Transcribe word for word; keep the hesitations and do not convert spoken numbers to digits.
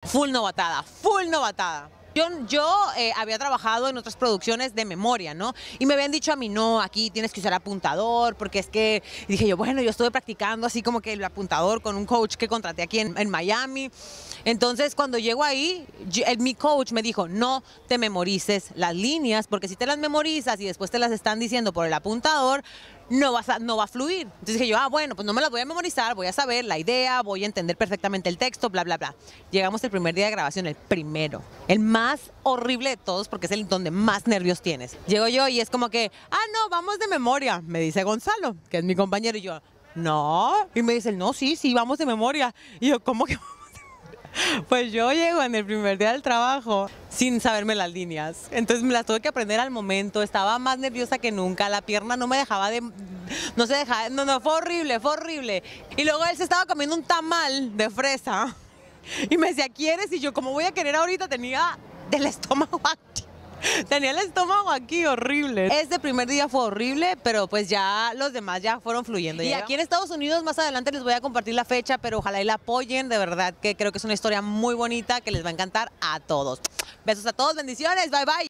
full novatada, full novatada. Yo, yo eh, había trabajado en otras producciones de memoria, ¿no? Y me habían dicho a mí, no, aquí tienes que usar apuntador, porque es que, y dije yo, bueno, yo estuve practicando así como que el apuntador con un coach que contraté aquí en, en Miami. Entonces, cuando llego ahí, yo, el, mi coach me dijo, no te memorices las líneas, porque si te las memorizas y después te las están diciendo por el apuntador, no, vas a, no va a fluir. Entonces dije yo, ah, bueno, pues no me las voy a memorizar, voy a saber la idea, voy a entender perfectamente el texto, bla, bla, bla. Llegamos el primer día de grabación, el primero, el más horrible de todos, porque es el donde más nervios tienes. Llego yo y es como que, ah, no, vamos de memoria, me dice Gonzalo, que es mi compañero, y yo, no. Y me dice, no, sí, sí, vamos de memoria. Y yo, ¿cómo que vamos? Pues yo llego en el primer día del trabajo sin saberme las líneas, entonces me las tuve que aprender al momento, estaba más nerviosa que nunca, la pierna no me dejaba de, no se dejaba, no, no, fue horrible, fue horrible. Y luego él se estaba comiendo un tamal de fresa y me decía, ¿quieres? Y yo, ¿cómo voy a querer ahorita? Tenía del estómago aquí. Tenía el estómago aquí horrible. Este primer día fue horrible, pero pues ya los demás ya fueron fluyendo. Y aquí en Estados Unidos más adelante les voy a compartir la fecha, pero ojalá y la apoyen, de verdad que creo que es una historia muy bonita que les va a encantar a todos. Besos a todos, bendiciones, bye bye.